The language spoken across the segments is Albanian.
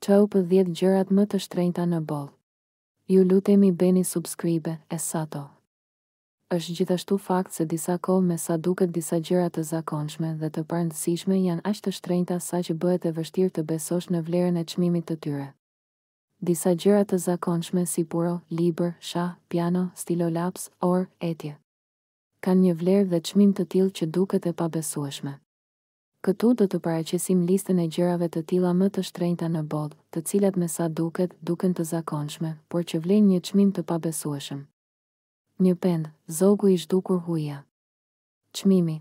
Top 10 gjërat më të shtrenjta në botë. Ju lutemi bëni subscribe, Essato. Është gjithashtu fakt se disa kohë me sa duket disa gjëra të zakonshme dhe të parëndësishme janë aq të shtrenjta sa që bëhet e vështirë të besosh në vlerën e çmimit të tyre. Disa gjëra të zakonshme si puro, libër, shah, piano, stilolaps, orë, etje. Kanë një vlerë dhe çmim të tillë që duket e pabesueshme. Këtu do të paraqesim listën e gjërave të tilla më të shtrenjta në botë, të cilat me sa duken të zakonshme, por që vlejnë një çmim të pabesueshëm. Një pend, zogu i zhdukur huja. Çmimi,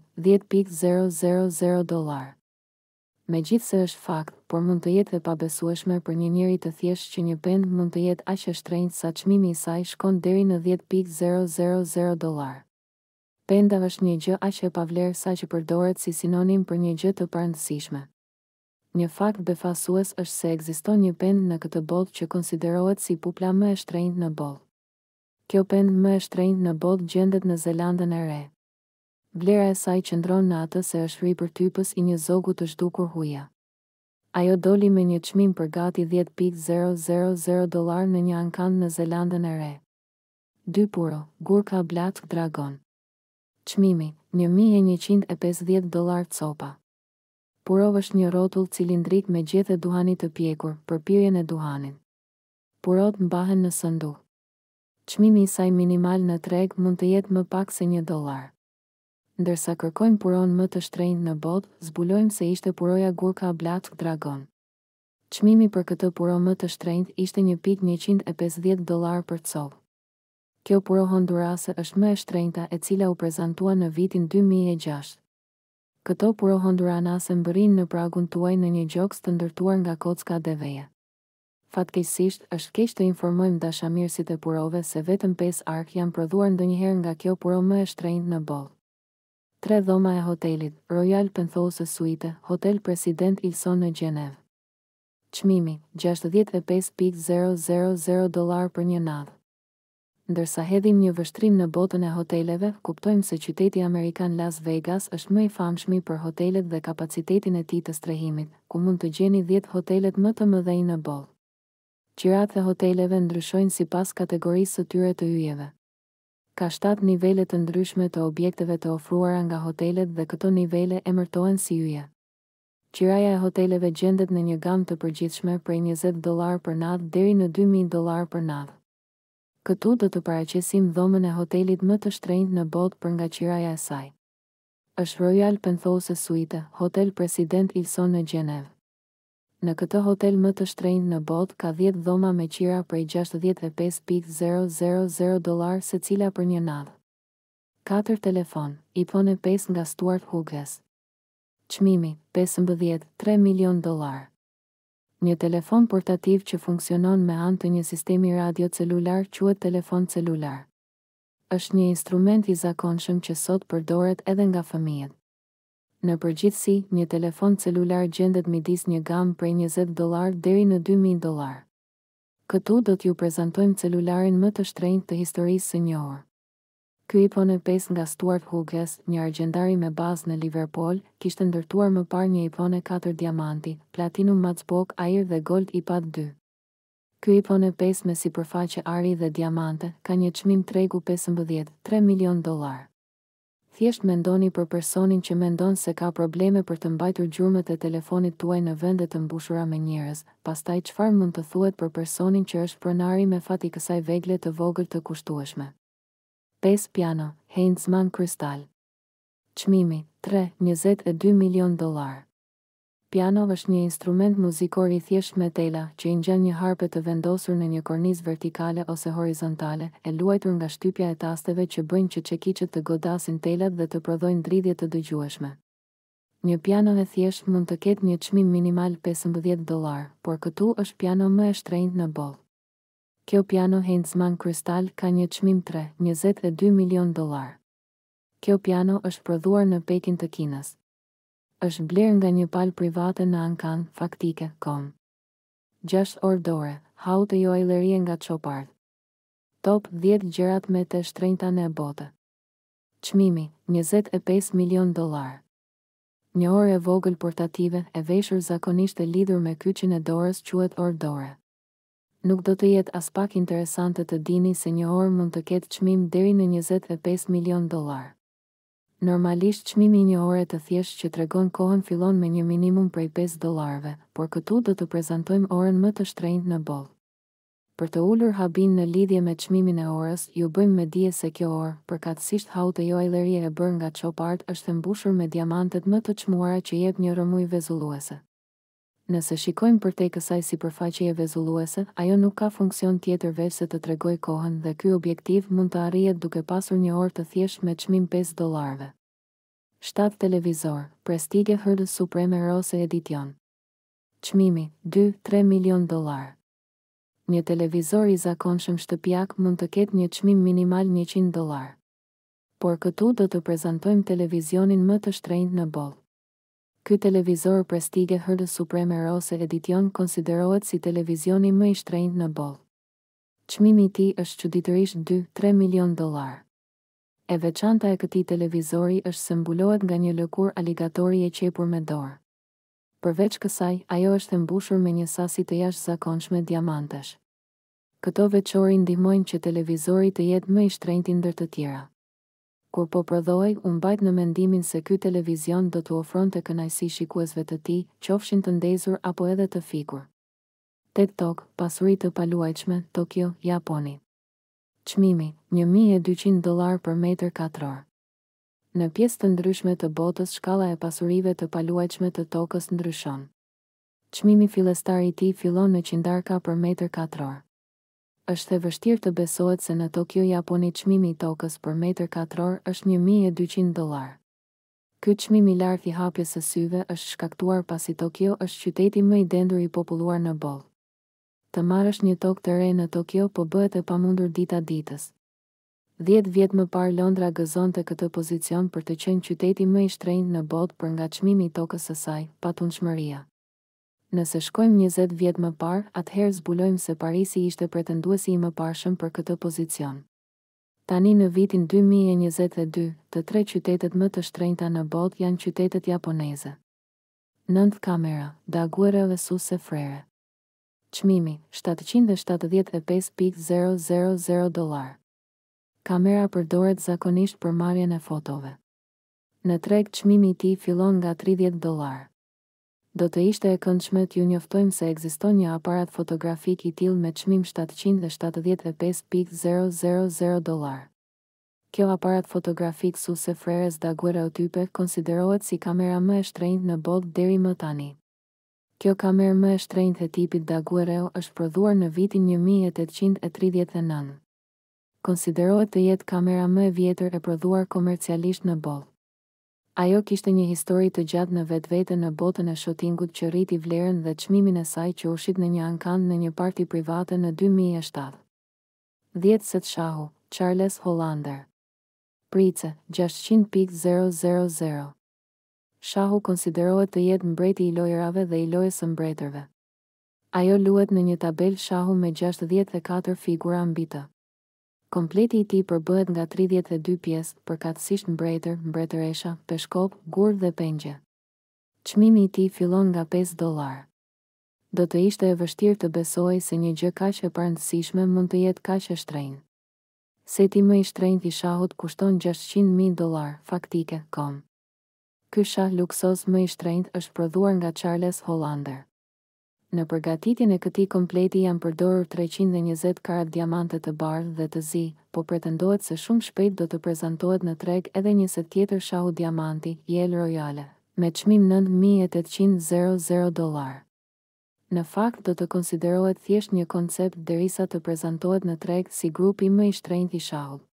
$10.000. Megjithse është fakt, por mund të jetë e pabesueshme për një njeri të thjeshtë që një pend mund të jetë aq e shtrenjtë sa çmimi i saj shkon deri në $10.000. Penda është një gjë aq e pavlerë sa që përdoret si sinonim për një gjë të parëndësishme. Një fakt befasues është se ekziston një pend në këtë botë që konsiderohet si pupla më e shtrenjtë në botë. Kjo pend më e shtrenjtë në botë gjendet në Zelandën e Re. Vlera e saj qëndron në atë se është ripërtypës i një zogu të zhdukur huja. Ajo doli me një çmim për gati $10.000 në një ankand në Zelandën e Re. 2 puro, gurka black dragon. Çmimi, $1.150 copa. Puro është një rrotull cilindrik me gjethe duhani të pjekur për pirjen e duhanit. Purot mbahen në sanduq. Çmimi i saj minimal në treg mund të jetë më pak se $1. Ndërsa kërkojmë puron më të shtrenjtë në botë, zbulojmë se ishte puroja gurka black dragon. Çmimi për këtë puro më të shtrenjtë ishte $1.150 për copë. Kjo puro hondurase është më e shtrenjta e cila u prezantua në vitin 2006. Këto puro honduranase mbërrin në pragun tuaj në një gjoks të ndërtuar nga kocka dhe veje. Fatkeqësisht, është keq të informojmë dashamirësit e purove se vetëm 5 ark janë prodhuar ndonjëherë nga kjo puro më e shtrenjtë në botë. 3 dhoma e hotelit, Royal Penthouse Suite, Hotel President Ilson në Gjenevë. Çmimi, $65.000 për një natë. Ndërsa hedhim një vështrim në botën e hoteleve, kuptojmë se qyteti amerikan Las Vegas është më i famshëm për hotelet dhe kapacitetin e tij të strehimit, ku mund të gjeni 10 hotelet më të mëdhenj në botë. Gjërat e hoteleve ndryshojnë sipas kategorisë së tyre të yjeve. Ka 7 nivele të ndryshme të objekteve të ofruara nga hotelet dhe këto nivele emërtohen si yje. Qiraja e hoteleve gjendet në një gamë të përgjithshme prej $20 për natë deri në $2.000 për natë. Këtu do të paraqesim dhomën e hotelit më të shtrenjtë në botë për nga qiraja e saj. Është Royal Penthouse Suite, Hotel President Ilson në Gjenevë. Në këtë hotel më të shtrenjtë në botë ka 10 dhoma me qira prej $65.000 secila për një natë. 4 telefon, iPhone 5 nga Stuart Hughes. Çmimi, $15.3 milion. Një telefon portativ që funksionon me anë të një sistemi radio celular quhet telefon celular. Është një instrument i zakonshëm që sot përdoret edhe nga fëmijët. Në përgjithësi, një telefon celular gjendet midis një gamë prej $20 deri në $2.000. Këtu do t'ju prezantojmë celularin më të shtrenjtë të historisë së njohur. Ky iPhone 5 nga Stuart Hughes, një argjendari me bazë në Liverpool, kishte ndërtuar më parë një iPhone 4 diamanti, Platinum Matchbox Air dhe Gold iPad 2. Ky iPhone 5 me sipërfaqe ari dhe diamante ka një çmim tregu $15.3 milion. Thjesht mendoni për personin që mendon se ka probleme për të mbajtur gjurmët e telefonit tuaj në vende të mbushura me njerëz, pastaj çfarë mund të thuhet për personin që është pronari me fat i kësaj vegle të vogël të kushtueshme. 5 piano, Heinzmann Crystal. Çmimi, $22 milion. Piano është një instrument muzikor i thjeshtë me tela që i ngjan një harpe të vendosur në një kornizë vertikale ose horizontale, e luajtur nga shtypja e tasteve që bëjnë që çekiçet të godasin telat dhe të prodhojnë dridhje të dëgjueshme. Një piano e thjeshtë mund të ketë një çmim minimal $15, por këtu është piano më e shtrenjtë në botë. Kjo piano Heinzmann Crystal ka një çmim $22 milion. Kjo piano është prodhuar në Pekin të Kinës. Është blerë nga një palë private në ankan faktike.com. 6 orë dore, hau të joajlërie nga Chopard. Top 10 gjërat më të shtrenjta në botë. Çmimi, $25 milion. Një orë e vogël portative, e veshur zakonisht e lidhur me kyçin e dorës quhet orë dore. Nuk do të jetë as pak interesante të dini se një orë mund të ketë çmim deri në 25 milion dollar. Normalisht çmimi i një ore të thjeshtë që tregon kohën fillon me një minimum prej 5 dollarëve, por këtu do të prezantojmë orën më të shtrenjtë në botë. Për të ulur habin në lidhje me çmimin e orës, ju bëjmë me dije se kjo orë, përkatësisht haut e juajlerie e bërë nga chopard, është e mbushur me diamantet më të çmuara që jep një rrëmuj vezulluese. Nëse shikojmë përtej kësaj sipërfaqeje vezulluese, ajo nuk ka funksion tjetër veç se të tregoj kohën dhe ky objektiv mund të arrihet duke pasur një orë të thjeshtë me çmim 5 dollarëve. 7 televizor, Prestige HD Supreme Rose Edition. Çmimi, 2-3 milion dollar. Një televizor i zakonshëm shtëpiak mund të ketë një çmim minimal 100 dollar. Por këtu do të prezantojmë televizionin më të shtrenjtë në botë. Ky televizor Prestige HD Supreme Rose Edition konsiderohet si televizioni më i shtrenjtë në botë. Çmimi i tij është çuditërisht 2-3 milion dollar. E veçanta e këtij televizori është se mbulohet nga një lëkurë aligatori e qepur me dorë. Përveç kësaj, ajo është e mbushur me një sasi të jashtëzakonshme diamantesh. Këto veçori ndihmojnë që televizori të jetë më i shtrenjtë ndër të tjera. Kur po prodhoi, u mbajt në mendimin se ky televizion do të ofronte kënaqësi shikuesve të tij, qofshin të ndezur apo edhe të fikur. TikTok, pasuri të paluajtshme, Tokyo, Japoni. Çmimi, 1200 dollar për metër katror. Në pjesë të ndryshme të botës, shkalla e pasurive të paluajtshme të tokës ndryshon. Çmimi fillestar i tij fillon në qindarka për metër katror. Është e vështirë të besohet se në Tokyo, Japoni, çmimi i tokës për metër katror është 1200 dollar. Ky çmim i lartë i hapjes së syve është shkaktuar pasi Tokyo është qyteti më i dendur i populluar në botë. Të marrësh një tokë të re në Tokyo po bëhet e pamundur dita ditës. 10 vjet më parë Londra gëzonte këtë pozicion për të qenë qyteti më i shtrenjtë në botë për nga çmimi i tokës së saj, patundshmëria. Nëse shkojmë 20 vjet më parë, atëherë zbulojmë se Parisi ishte pretenduesi i mëparshëm për këtë pozicion. Tani në vitin 2022, të 3 qytetet më të shtrenjta në botë janë qytetet japoneze. 9 kamera, Daguerre dhe Suse Frere. Çmimi, 775.000 dollar. Kamera përdoret zakonisht për marrjen e fotove. Në treg çmimi i tij fillon nga 30 dollar. Do të ishte e këndshme t'ju njoftojmë se ekziston një aparat fotografik i tillë me çmim 775.000 dollar. Kjo aparat fotografik Suse Freres Daguerreotype konsiderohet si kamera më e shtrenjtë në botë deri më tani. Kjo kamerë më e shtrenjtë e tipit Daguerreo është prodhuar në vitin 1839. Konsiderohet të jetë kamera më e vjetër e prodhuar komercialisht në botë. Ajo kishte një histori të gjatë në vetvete në botën e shotingut që rriti vlerën dhe çmimin e saj që u shit në një ankand në një parti private në 2007. 10 set shahu, Charles Hollander. Price, 600.000. Shahu konsiderohet të jetë mbreti i lojërave dhe i lojës së mbretërve. Ajo luhet në një tabel shahu me 64 figura mbi të. Kompleti i tij përbëhet nga 32 pjesë, përkatësisht mbretër, mbretëresha, peshkop, gur dhe pengje. Çmimi i tij fillon nga 5 dollar. Do të ishte e vështirë të besohej se një gjë kaq e parëndësishme mund të jetë kaq e shtrenjtë. Seti më i shtrenjtë i shahut kushton 600.000 dollar, faktike, kom. Ky shah luksoz më i shtrenjtë është prodhuar nga Charles Hollander. Në përgatitjen e këtij kompleti janë përdorur 320 karat diamante të bardhë dhe të zi, po pretendohet se shumë shpejt do të prezantohet në treg edhe një set tjetër shahu diamanti, Jel Royale, me çmim 9.800 dollar. Në fakt do të konsiderohet thjesht një koncept derisa të prezantohet në treg si grupi më i shtrenjtë i shahut.